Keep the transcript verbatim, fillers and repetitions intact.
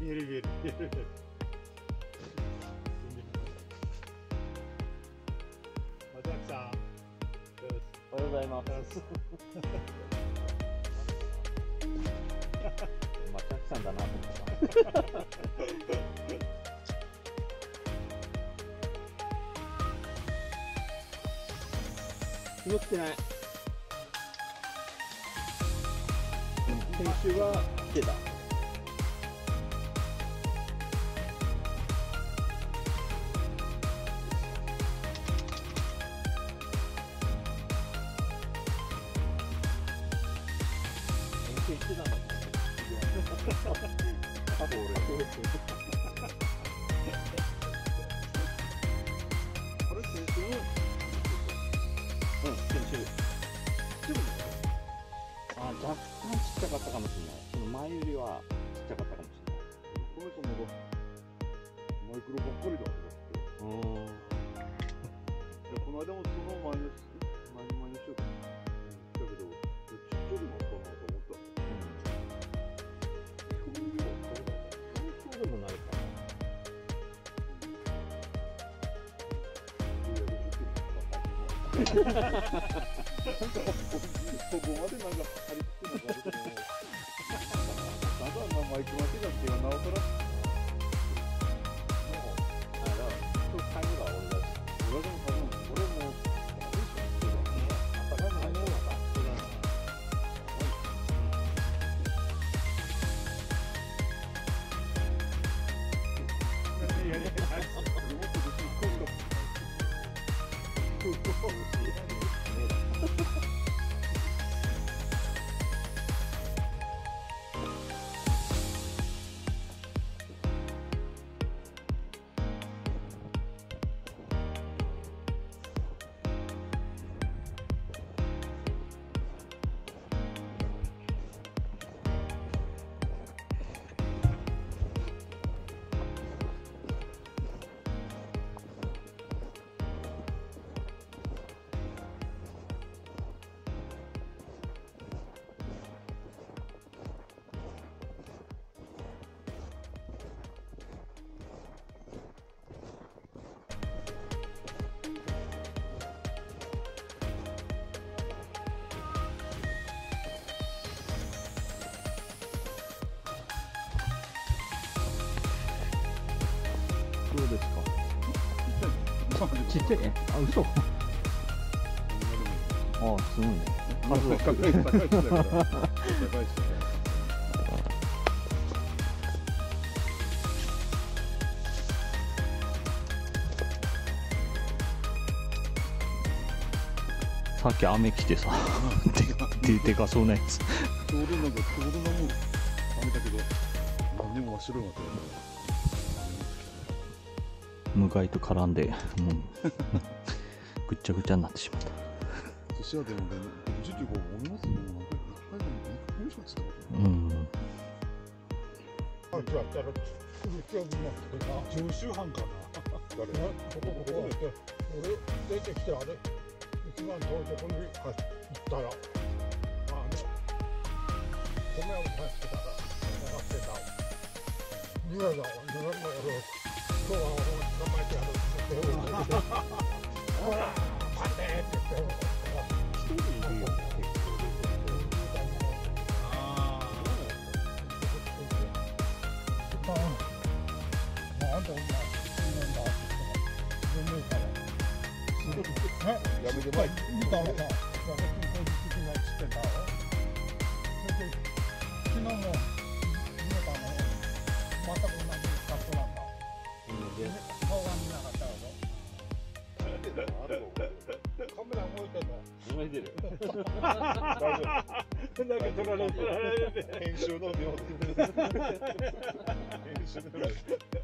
見える見える見える。松崎さん。 おはようございます。松崎さんだなと思った。昨日来てない。先週は来てた。先週来てたんだもん。あと俺。あれ先週？うん、先週。あ、若干ちっちゃかったかもしれない。その前よりはちっちゃかったかもしれない。 この人もマイクロばっかりだ。 うん。 この間もその前の前の前の人だけど、ちっちゃくなったなと思った。 そうでもないかそこまでなんか張り付くのかと思う。ただまあマイク間違ってはなおさら。 あ、だから今日帰りは俺だし。 俺でも多分俺もあったかいのがいいのか。 どうですか。ちっちゃいね。あ、嘘。あ、すごいね。数は高い高い人だから。高い人だから。 さっき雨来てさ、ででかそうなやつ。 ちょうどなんかちょうどなもん雨だけど、何にも真っ白になってる。 無害と絡んで、もうぐっちゃぐちゃになってしまった。 寿司屋でもね、時期が思いますよ。なんか一回でも一回しかつったことない。 うん。 あ、じゃあ、だから、常習犯かな。 誰？ ここここって、俺出てきてあれ、一番遠いところに行ったら、あの米を出してたら、流してた。逃げた。逃げた。俺。今日は捕まえてやるって言って、ほら、待てって言って、一人いるよね、結構。ああ。なんでお前、死んだんだって言って、自分から。 やめてまい。 見たらさ、私にこいつ的なやつってたろ。それで、昨日も、見えたの、また同じ格好なんだ。顔が見なかったやろ。カメラ動いてんの。 動いてる。 大丈夫。なんか撮られて。 編集の妙。編集の妙。